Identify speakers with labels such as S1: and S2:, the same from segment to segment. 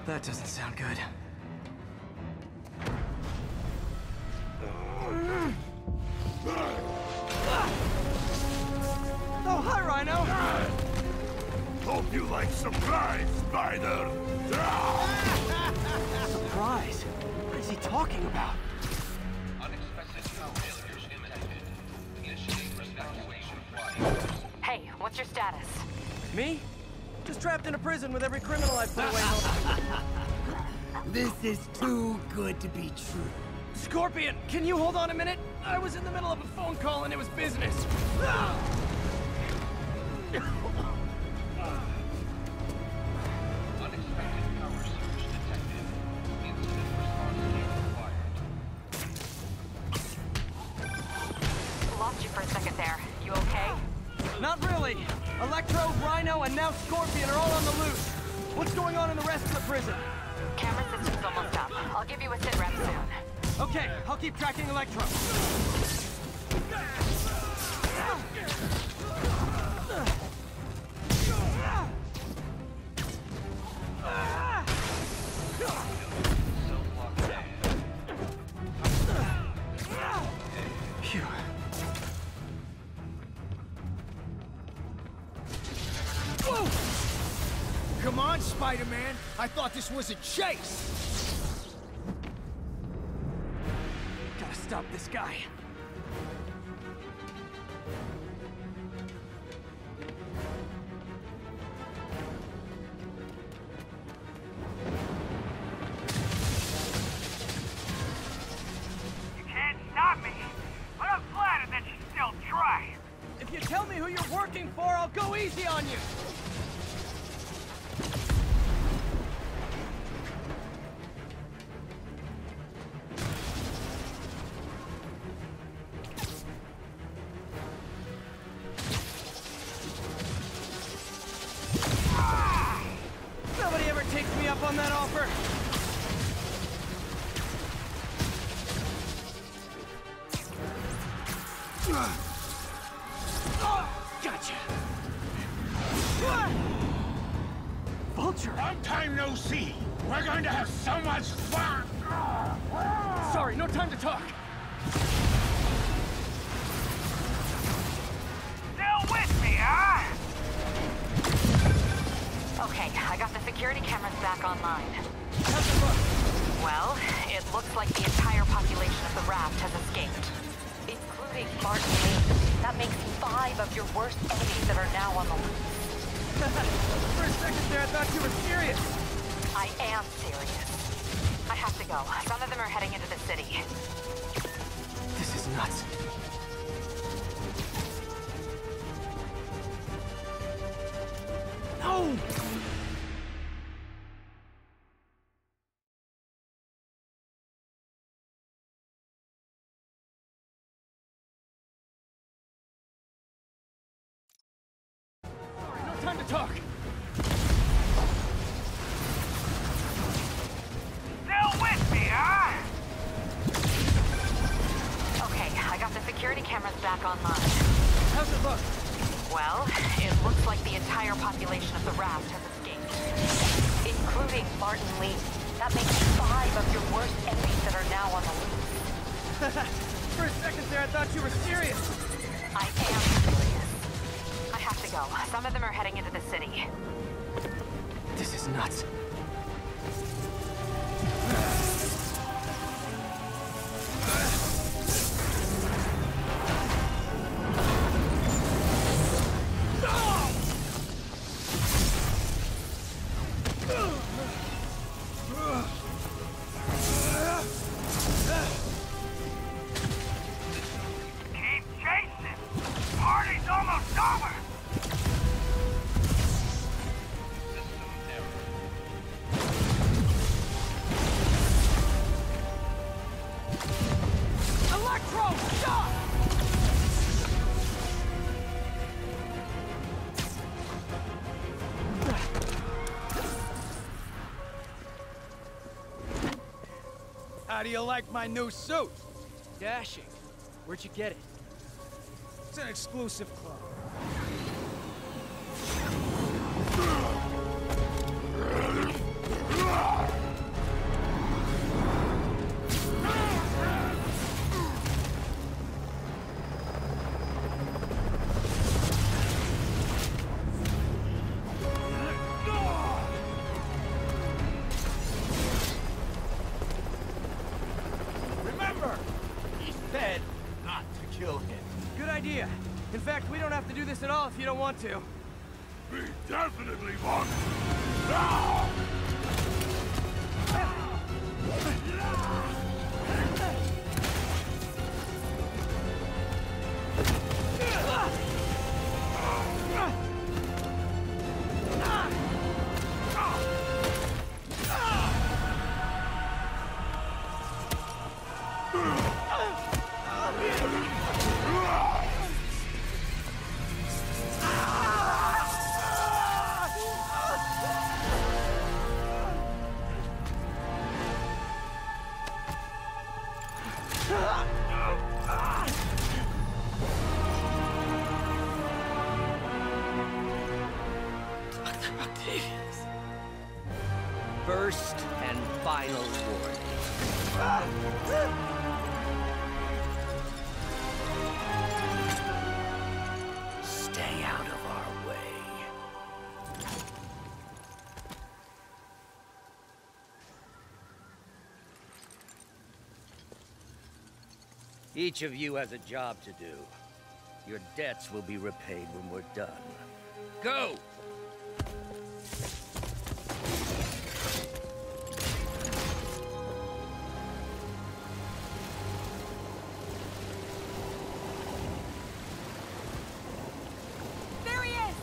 S1: That doesn't sound good. Oh, hi, Rhino!
S2: Hope you like surprise, Spider!
S1: Surprise? What is he talking about?
S3: Unexpected power failures detected. Initiate evacuation flight.
S4: Hey, what's your status?
S1: Me? Just trapped in a prison with every criminal I've put away home.
S5: This is too good to be true.
S1: Scorpion, can you hold on a minute? I was in the middle of a phone call and it was business.
S3: Unexpected power surge detected. Incident response team required.
S4: Lost you for a second there. You okay?
S1: Not really. Electro, Rhino, and now Scorpion are all on the loose. What's going on in the rest of the prison?
S4: Camera system's almost up. I'll give you a sit rep soon.
S1: Okay, I'll keep tracking Electro.
S3: Self-lock dead.
S1: Phew.
S5: Whoa! Come on, Spider-Man. I thought this was a chase.
S1: Gotta stop this guy.
S6: You can't stop me, but I'm flattered that you still try.
S1: If you tell me who you're working for, I'll go easy on you. Nobody ever takes me up on that offer. Gotcha. Vulture.
S2: Long time no see. We're going to have so much fun!
S1: Sorry, no time to talk.
S6: Still with me, huh?
S4: Okay, I got the security cameras back online.
S1: How's it look?
S4: Well, it looks like the entire population of the raft has escaped. Including Martin Lee. That makes 5 of your worst enemies that are now on the loose.
S1: For a second there, I thought you were serious.
S4: I am serious. I have to go. Some of them are heading into the city.
S1: This is nuts. No! Sorry, no time to talk.
S6: Still with me, huh?
S4: Okay, I got the security cameras back online.
S1: How's it look?
S4: Well, it looks like the entire population of the raft has escaped. Including Martin Lee. That makes 5 of your worst enemies that are now on the loose.
S1: For a second there, I thought you were serious.
S4: I am serious. I have to go. Some of them are heading into the city.
S1: This is nuts.
S6: Keep chasing. Party's almost over.
S3: System error.
S1: Electro, stop!
S5: How do you like my new suit?
S1: Dashing. Where'd you get it?
S5: It's an exclusive club.
S1: kill him. Good idea. In fact, we don't have to do this at all if you don't want to.
S2: We definitely want now!
S1: First and final warning. Stay out of our way. Each of you has a job to do. Your debts will be repaid when we're done. Go!
S4: There he is!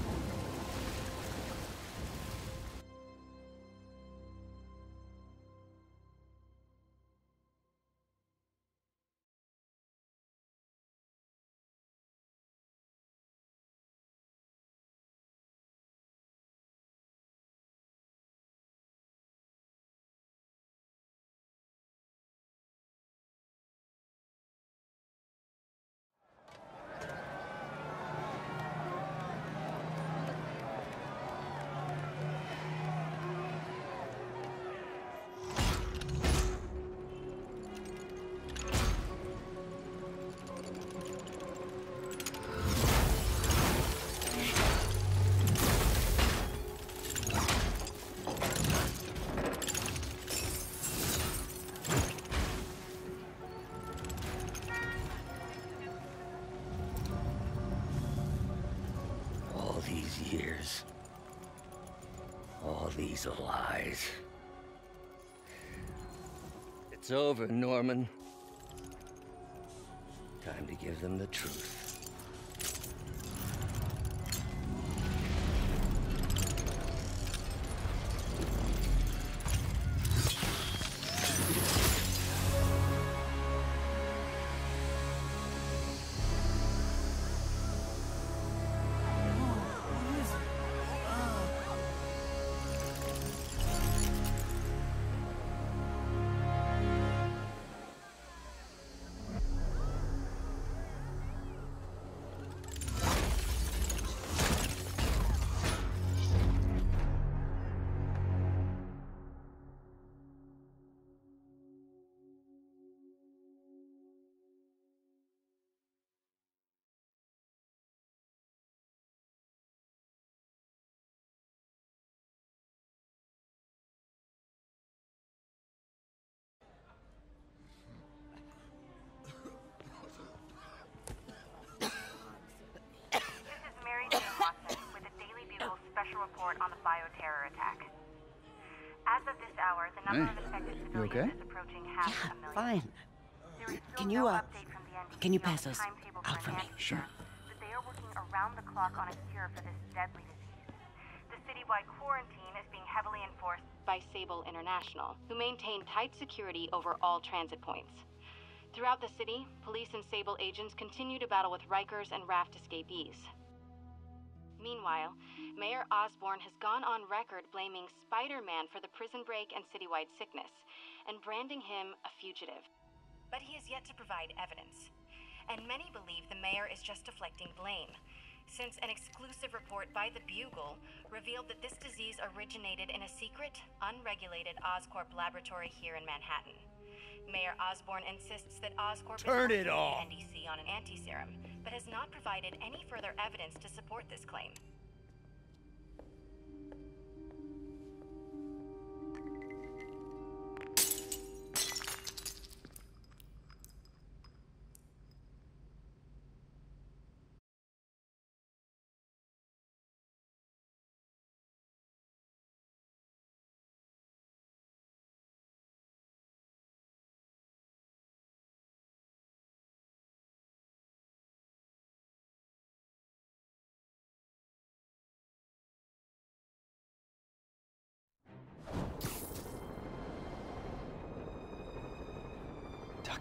S1: These years. All these lies. It's over, Norman. Time to give them the truth.
S4: Special report on the bioterror attack. As of this hour, the number of infected civilians is approaching half a million.
S7: Fine.
S4: There is still
S7: Can
S4: no
S7: you,
S4: update from the NDC
S7: can you
S4: on
S7: pass
S4: the
S7: those
S4: timetable
S7: out for me?
S4: enhanced
S7: Sure.
S4: cure, but they are working around the clock on a cure for this deadly disease. The citywide quarantine is being heavily enforced by Sable International, who maintain tight security over all transit points. Throughout the city, police and Sable agents continue to battle with Rikers and Raft escapees. Meanwhile, Mayor Osborn has gone on record blaming Spider-Man for the prison break and citywide sickness, and branding him a fugitive. But he has yet to provide evidence. And many believe the mayor is just deflecting blame, since an exclusive report by the Bugle revealed that this disease originated in a secret, unregulated Oscorp laboratory here in Manhattan. Mayor Osborn insists that Oscorp
S1: Turn
S4: is
S1: it
S4: working
S1: off.
S4: with the NDC on an anti-serum, but has not provided any further evidence to support this claim.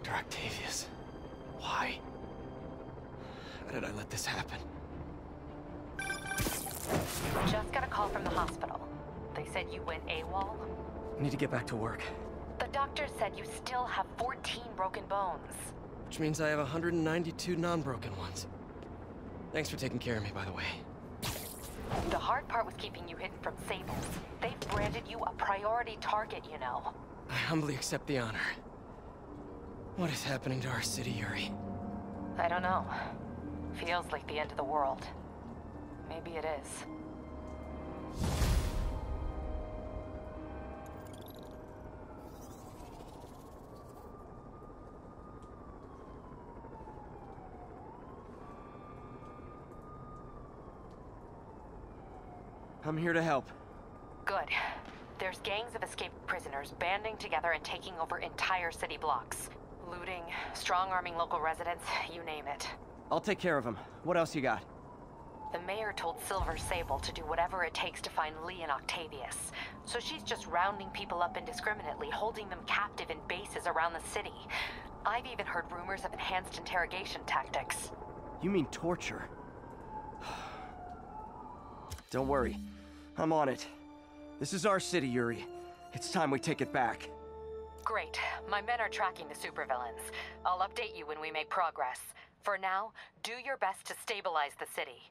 S7: Commander Octavius. Why? How did I let this happen?
S8: Just got a call from the hospital. They said you went AWOL.
S7: I need to get back to work.
S8: The doctor said you still have 14 broken bones.
S7: Which means I have 192 non-broken ones. Thanks for taking care of me, by the way.
S8: The hard part was keeping you hidden from Sables. They've branded you a priority target, you know.
S7: I humbly accept the honor. What is happening to our city, Yuri?
S8: I don't know. Feels like the end of the world. Maybe it is.
S7: I'm here to help.
S8: Good. There's gangs of escaped prisoners banding together and taking over entire city blocks. Looting, strong-arming local residents, you name it.
S7: I'll take care of them. What else you got?
S8: The mayor told Silver Sable to do whatever it takes to find Lee and Octavius. So she's just rounding people up indiscriminately, holding them captive in bases around the city. I've even heard rumors of enhanced interrogation tactics.
S7: You mean torture? Don't worry. I'm on it. This is our city, Yuri. It's time we take it back.
S8: Great. My men are tracking the supervillains. I'll update you when we make progress. For now, do your best to stabilize the city.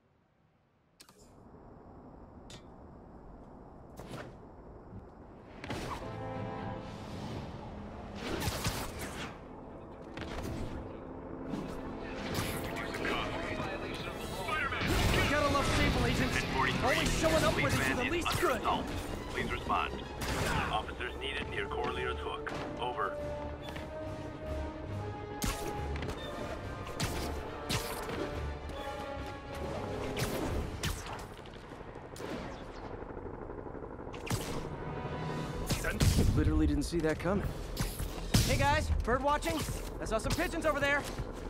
S7: Gotta love Sable agents. Always showing up where they do the least good.
S9: Please respond. Officers needed near Corlear's Hook. Over.
S7: Literally didn't see that coming. Hey guys, bird watching? I saw some pigeons over there.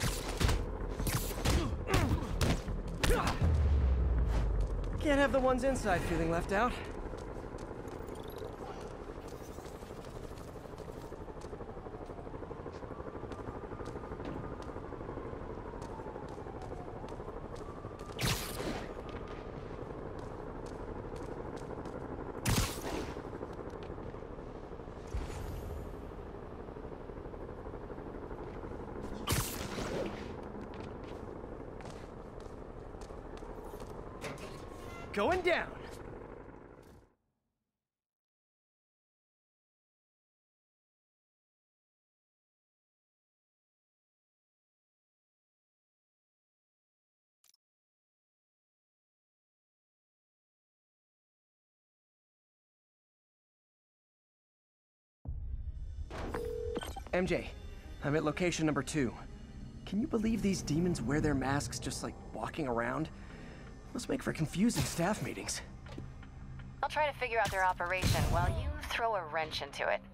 S7: Can't have the ones inside feeling left out. Going down. MJ, I'm at location number 2. Can you believe these demons wear their masks just like walking around? Must make for confusing staff meetings.
S8: I'll try to figure out their operation while you throw a wrench into it.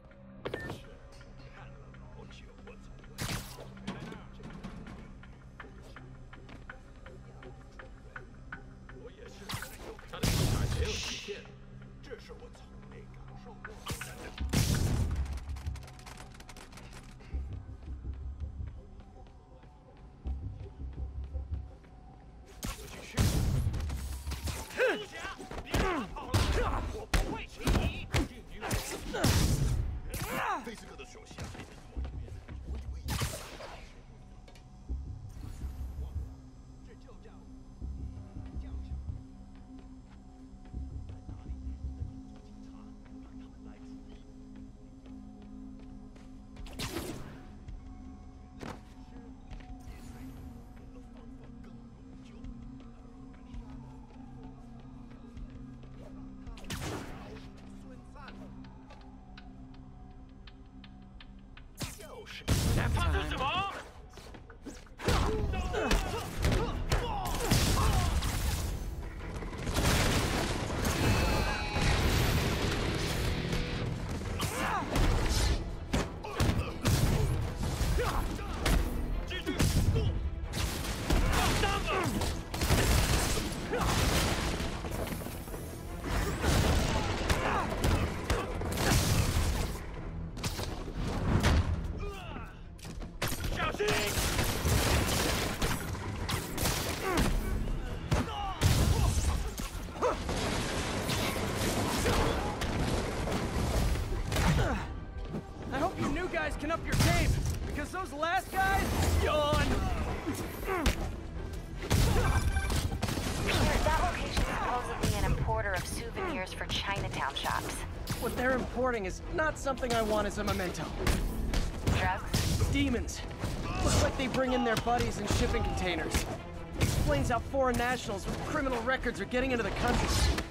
S7: they're importing is not something I want as a memento.
S8: Drugs?
S7: Demons. Looks like they bring in their buddies in shipping containers. Explains how foreign nationals with criminal records are getting into the country.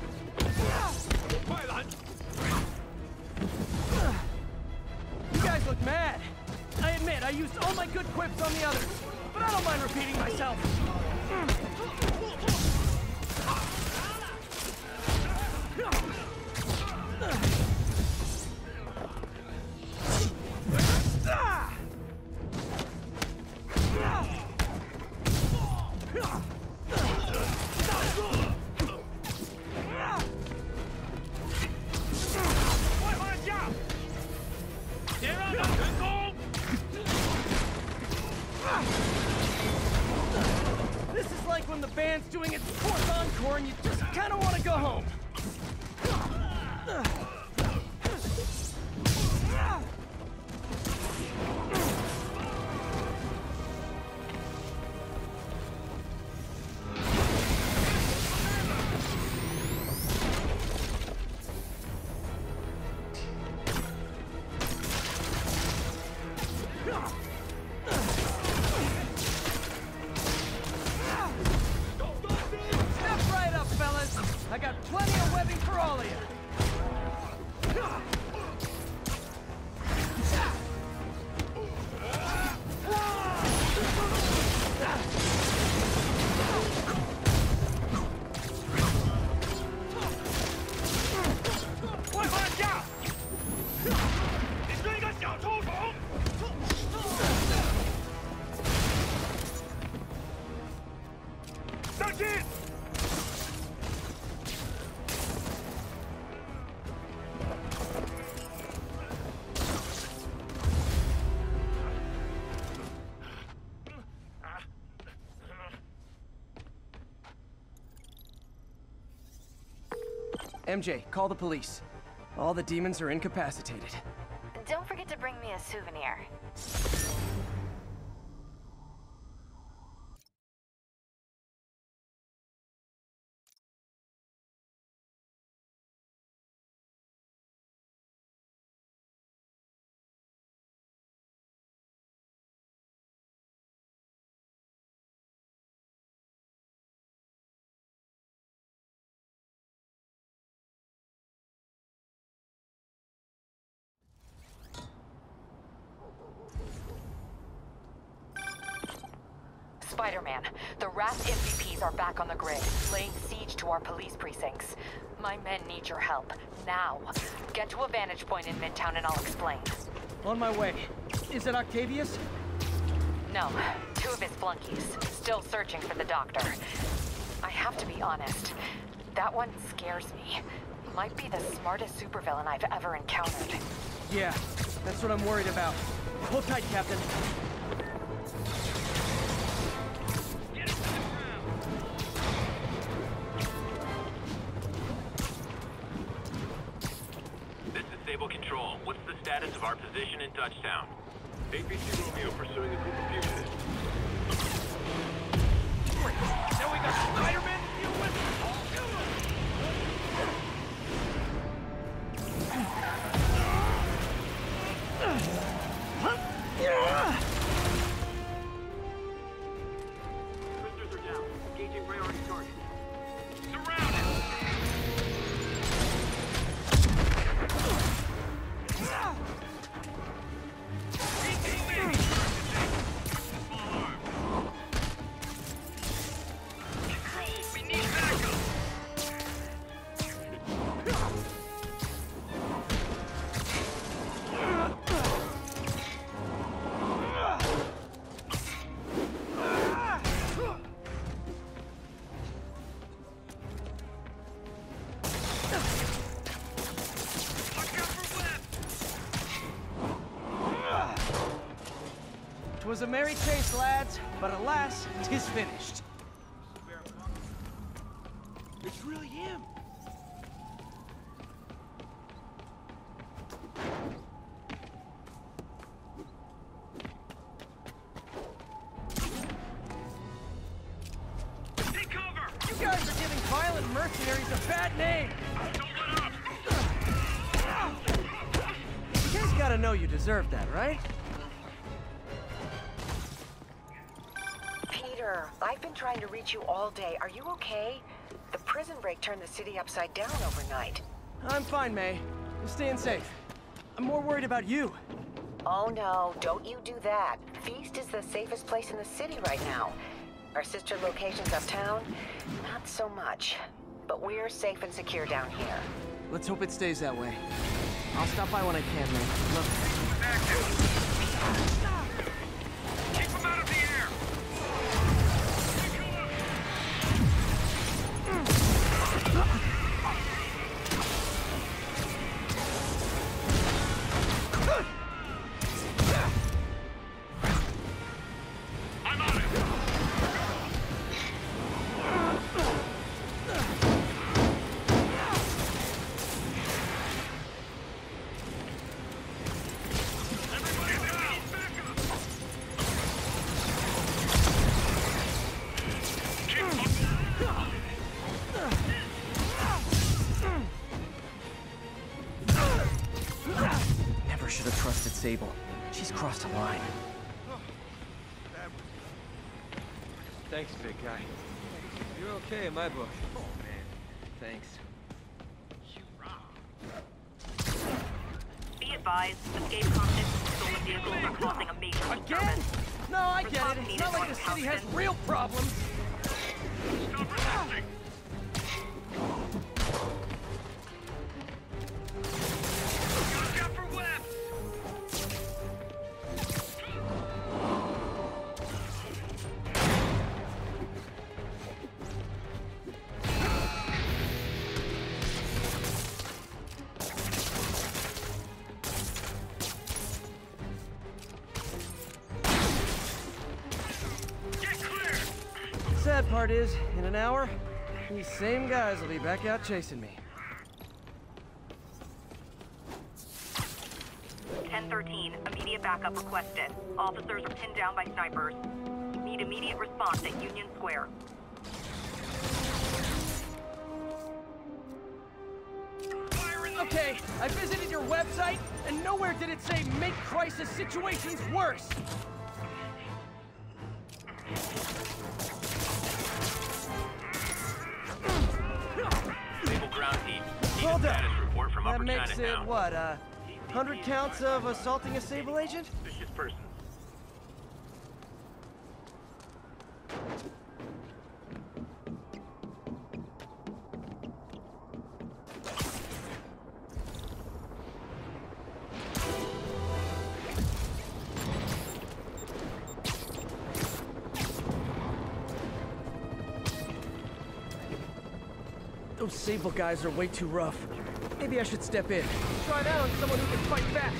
S7: You guys look mad. I admit, I used all my good quips on the others, but I don't mind repeating myself. This is like when the band's doing its fourth encore and you just kind of want to go home. Step right up, fellas. I got plenty of webbing for all of you. MJ, call the police. All the demons are incapacitated.
S4: Don't forget to bring me a souvenir.
S8: Spider-Man, the Wrath MVPs are back on the grid, laying siege to our police precincts. My men need your help, now. Get to a vantage point in Midtown and I'll explain.
S7: On my way. Is it Octavius?
S8: No, 2 of his flunkies, still searching for the doctor. I have to be honest, that one scares me. Might be the smartest supervillain I've ever encountered.
S7: Yeah, that's what I'm worried about. Hold tight, Captain.
S9: Control, what's the status of our position in touchdown? APC Romeo pursuing a group of fugitives.
S2: Now we got Spider-Man to deal with.
S9: Prisoners are down. Engaging priority target.
S2: Surrounded.
S7: Was a merry chase, lads, but alas, 'tis finished.
S2: It's really him.
S6: Take cover!
S7: You guys are giving violent mercenaries a bad name.
S6: Don't let up!
S7: gotta know you deserve that, right?
S10: Peter, I've been trying to reach you all day. Are you okay? The prison break turned the city upside down overnight.
S7: I'm fine, May. I'm staying safe. I'm more worried about you.
S10: Oh no, don't you do that. Feast is the safest place in the city right now. Our sister locations uptown, not so much. But we're safe and secure down here.
S7: Let's hope it stays that way. I'll stop by when I can, May. Love
S2: Keep him out of the air! I'm on it!
S7: Never should have trusted Sable. She's crossed a line.
S11: Thanks, big guy. You're okay in my book. Oh, man. Thanks.
S12: Be advised, escape convicts and stolen vehicles are causing a major
S7: Again?
S12: disturbance.
S7: No, I get it. It's not like the city has real problems.
S2: Stop resisting! Watch out for webs! Get clear!
S7: Sad part is, in an hour, these same guys will be back out chasing me.
S12: 1013, immediate backup requested. Officers are pinned down by snipers. Need immediate response at Union Square.
S7: Okay, I visited your website, and nowhere did it say make crisis situations worse.
S9: Sable ground team. Need a
S7: Hold up.
S9: status report from
S7: That
S9: Upper
S7: makes it,
S9: Chinatown.
S7: what, 100 counts of assaulting a Sable agent?
S9: Suspicious person.
S7: Those Sable guys are way too rough. Maybe I should step in. Try that on someone who can fight back.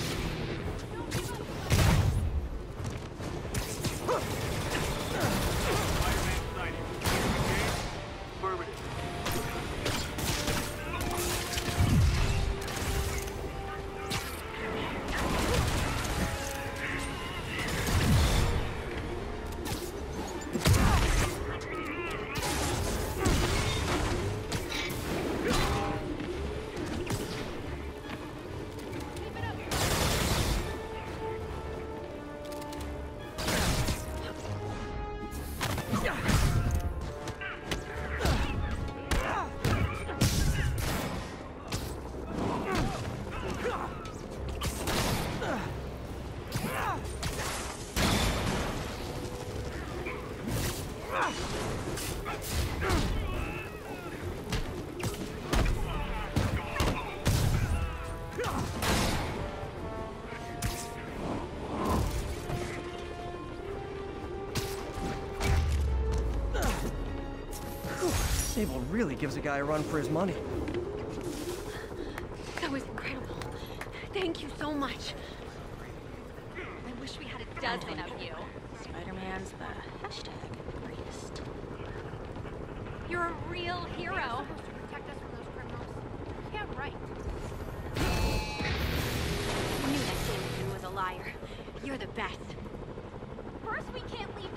S7: Sable really gives a guy a run for his money.
S13: That was incredible. Thank you so much. I wish we had a dozen of you.
S14: Spider-Man's the hashtag greatest.
S13: You're a real hero.
S4: Protect us from those criminals. Yeah, right.
S13: I knew that Jameson was a liar. You're the best.
S4: First, we can't leave